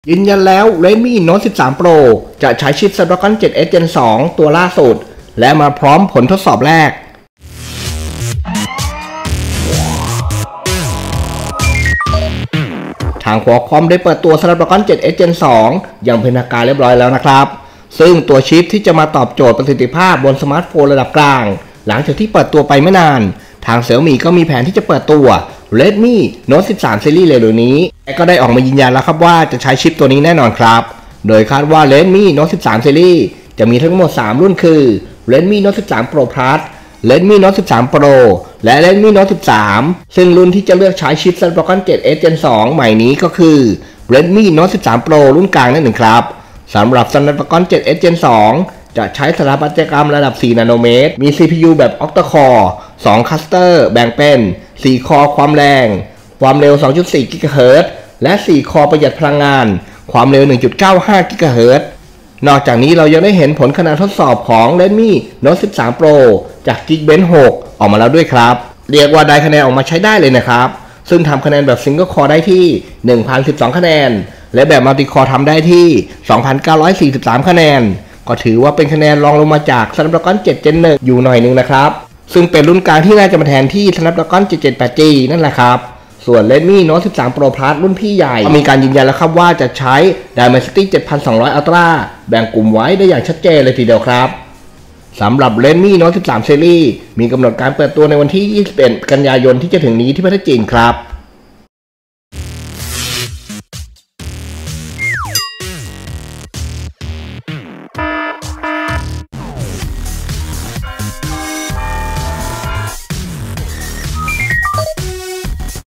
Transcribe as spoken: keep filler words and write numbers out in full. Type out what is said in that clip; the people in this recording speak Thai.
ยืนยันแล้ว Redmi Note สิบสาม Pro จะใช้ชิป Snapdragon เซเว่น Gen สอง ตัวล่าสุดและมาพร้อมผลทดสอบแรกทาง Qualcomm ได้เปิดตัว Snapdragon เซเว่น Gen สอง อย่างเป็นทางการเรียบร้อยแล้วนะครับซึ่งตัวชิปที่จะมาตอบโจทย์ประสิทธิภาพบนสมาร์ทโฟนระดับกลางหลังจากที่เปิดตัวไปไม่นานทาง Xiaomi ก็มีแผนที่จะเปิดตัว Redmi Note สิบสาม Series เร็วๆนี้และก็ได้ออกมายืนยันแล้วครับว่าจะใช้ชิปตัวนี้แน่นอนครับโดยคาดว่า Redmi Note สิบสาม Series จะมีทั้งหมดสามรุ่นคือ Redmi Note สิบสาม Pro Plus Redmi Note สิบสาม Pro และ Redmi Note สิบสามซึ่งรุ่นที่จะเลือกใช้ชิป Snapdragon เซเว่น Gen สอง ใหม่นี้ก็คือ Redmi Note สิบสาม Pro รุ่นกลางนั่นเองครับสำหรับ Snapdragon เซเว่น Gen สองจะใช้สถาปัตยกรรมระดับสี่นาโนเมตรมี ซี พี ยู แบบ Octa-core สองคลัสเตอร์แบ่งเป็นสี่คอความแรงความเร็ว สองจุดสี่ กิกะเฮิรตซ์ และสี่คอประหยัดพลังงานความเร็ว หนึ่งจุดเก้าห้า กิกะเฮิรตซ์ นอกจากนี้เรายังได้เห็นผลคะแนนทดสอบของ Redmi Note สิบสาม Pro จาก Geekbench หกออกมาแล้วด้วยครับเรียกว่าได้คะแนนออกมาใช้ได้เลยนะครับซึ่งทำคะแนนแบบ Single Core ได้ที่ หนึ่งพันสิบสอง คะแนนและแบบ Multi Core ทำได้ที่ สองพันเก้าร้อยสี่สิบสาม คะแนนก็ถือว่าเป็นคะแนนรองลงมาจาก Snapdragon เซเว่น Gen หนึ่งอยู่หน่อยนึงนะครับซึ่งเป็นรุ่นกลางที่น่าจะมาแทนที่ Snapdragon เจ็ดเจ็ดแปด จี นั่นแหละครับส่วน Redmi Note สิบสาม Pro Plus รุ่นพี่ใหญ่มีการยืนยันแล้วครับว่าจะใช้ Dimensity เจ็ดพันสองร้อย Ultra แบ่งกลุ่มไว้ได้อย่างชัดเจนเลยทีเดียวครับสำหรับ Redmi Note สิบสาม Series มีกำหนดการเปิดตัวในวันที่ยี่สิบเอ็ดกันยายนที่จะถึงนี้ที่ประเทศจีนครับ